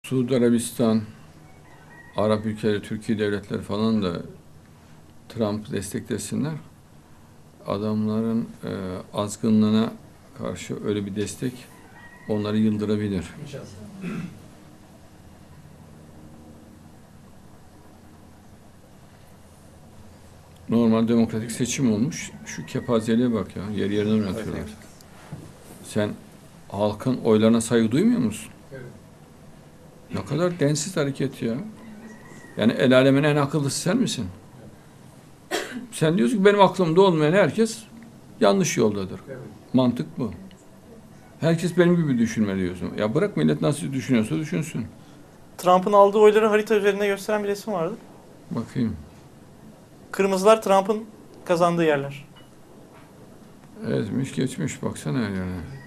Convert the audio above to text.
Suudi Arabistan, Arap ülkeleri, Türkiye devletleri falan da Trump'ı desteklesinler. Adamların azgınlığına karşı öyle bir destek onları yıldırabilir. İnşallah. Normal demokratik seçim olmuş. Şu kepazeliğe bak ya. Yer yerine oynatıyorlar. Evet. Sen halkın oylarına saygı duymuyor musun? Evet. Ne kadar densiz hareket ya. Yani el alemin en akıllısı sen misin? Sen diyorsun ki benim aklımda olmayan herkes yanlış yoldadır. Evet. Mantık bu. Herkes benim gibi düşünmeli diyorsun. Ya bırak millet nasıl düşünüyorsa düşünsün. Trump'ın aldığı oyları harita üzerinde gösteren bir resim vardı. Bakayım. Kırmızılar Trump'ın kazandığı yerler. Ezmiş geçmiş baksana her yerine.